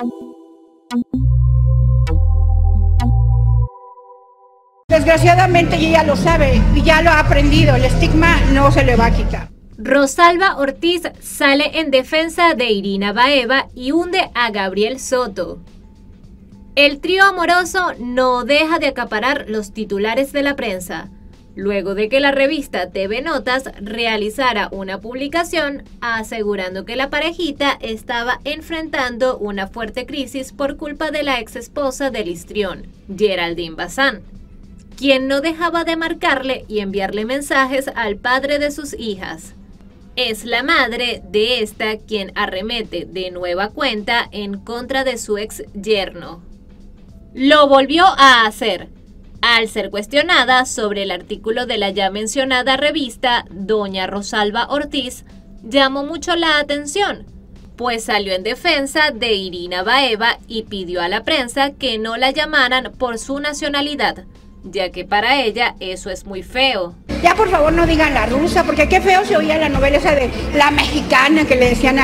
Desgraciadamente ella lo sabe y ya lo ha aprendido, el estigma no se le va a quitar. Rosalba Ortiz sale en defensa de Irina Baeva y hunde a Gabriel Soto. El trío amoroso no deja de acaparar los titulares de la prensa, luego de que la revista TV Notas realizara una publicación asegurando que la parejita estaba enfrentando una fuerte crisis por culpa de la ex esposa del histrión, Geraldine Bazán, quien no dejaba de marcarle y enviarle mensajes al padre de sus hijas. Es la madre de esta quien arremete de nueva cuenta en contra de su ex yerno. Lo volvió a hacer. Al ser cuestionada sobre el artículo de la ya mencionada revista, doña Rosalba Ortiz llamó mucho la atención, pues salió en defensa de Irina Baeva y pidió a la prensa que no la llamaran por su nacionalidad, ya que para ella eso es muy feo. Ya por favor no digan la rusa, porque qué feo se oía la novela esa de la mexicana que le decían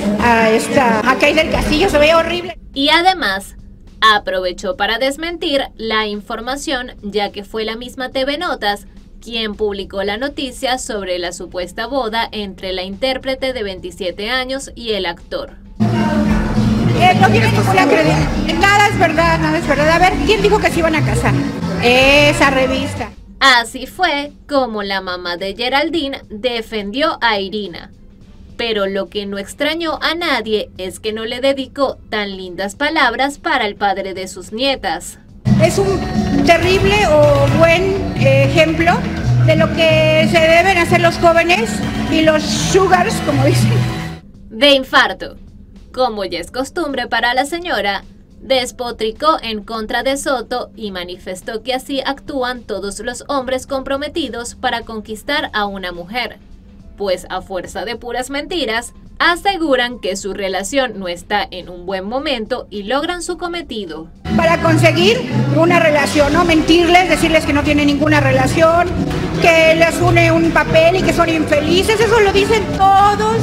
a Kay del Castillo, se veía horrible. Y además aprovechó para desmentir la información, ya que fue la misma TV Notas quien publicó la noticia sobre la supuesta boda entre la intérprete de 27 años y el actor. No tiene ninguna credibilidad. Nada es verdad, nada es verdad. A ver, ¿quién dijo que se iban a casar? Esa revista. Así fue como la mamá de Geraldine defendió a Irina. Pero lo que no extrañó a nadie es que no le dedicó tan lindas palabras para el padre de sus nietas. Es un terrible o buen ejemplo de lo que se deben hacer los jóvenes y los sugars, como dicen. De infarto. Como ya es costumbre para la señora, despotricó en contra de Soto y manifestó que así actúan todos los hombres comprometidos para conquistar a una mujer, pues a fuerza de puras mentiras, aseguran que su relación no está en un buen momento y logran su cometido. Para conseguir una relación, ¿no? Mentirles, decirles que no tienen ninguna relación, que les une un papel y que son infelices, eso lo dicen todas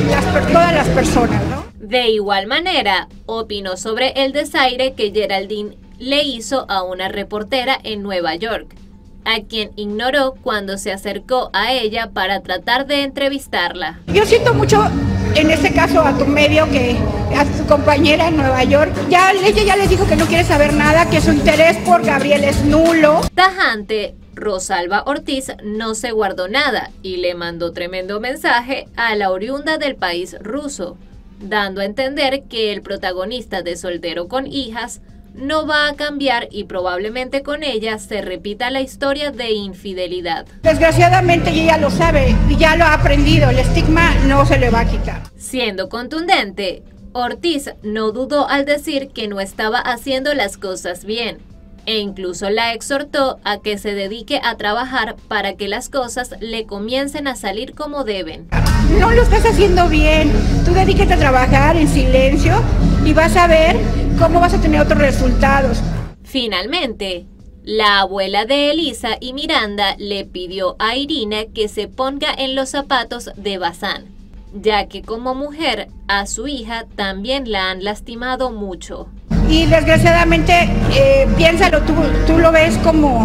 las personas, ¿no? De igual manera, opinó sobre el desaire que Geraldine le hizo a una reportera en Nueva York, a quien ignoró cuando se acercó a ella para tratar de entrevistarla. Yo siento mucho, en este caso, a tu medio, que a tu compañera en Nueva York, ella ya les dijo que no quiere saber nada, que su interés por Gabriel es nulo. Tajante, Rosalba Ortiz no se guardó nada y le mandó tremendo mensaje a la oriunda del país ruso, dando a entender que el protagonista de Soltero con Hijas no va a cambiar y probablemente con ella se repita la historia de infidelidad. Desgraciadamente ella lo sabe y ya lo ha aprendido, el estigma no se le va a quitar. Siendo contundente, Ortiz no dudó al decir que no estaba haciendo las cosas bien, e incluso la exhortó a que se dedique a trabajar para que las cosas le comiencen a salir como deben. No lo estás haciendo bien, tú dedícate a trabajar en silencio y vas a ver cómo vas a tener otros resultados. Finalmente, la abuela de Elisa y Miranda le pidió a Irina que se ponga en los zapatos de Bazán, ya que como mujer a su hija también la han lastimado mucho. Y desgraciadamente, piénsalo, tú lo ves como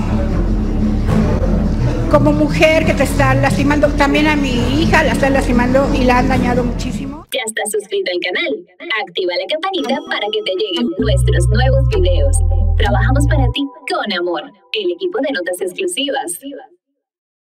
mujer que te está lastimando. También a mi hija la están lastimando y la han dañado muchísimo. ¿Ya estás suscrito al canal? Activa la campanita para que te lleguen nuestros nuevos videos. Trabajamos para ti con amor. El equipo de Notas Exclusivas.